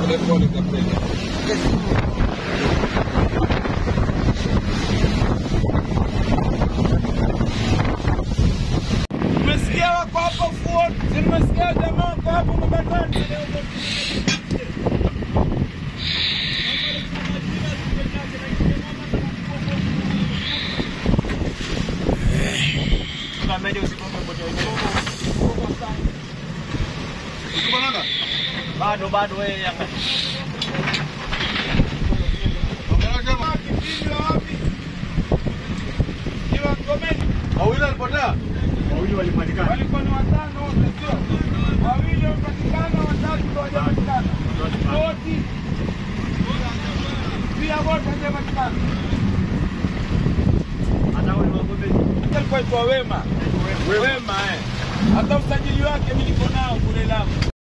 Pole kapteni. Umesikia wako hapo fuoni? Nimesikia jamaa wako hapo mbatani leo. Kamera usikombe moto hiyo. Bado wewe yanga. Wawili walipotea? Wawili walipatikana. Walikuwa ni watano wote sio? Wawili walipatikana, watatu hawajapatikana. Wote. Pia wote hawajapatikana. Hata wale wagombe. Alikuwa Wema. Wema. Hata usajili wake mimi niko nao kule Lamu.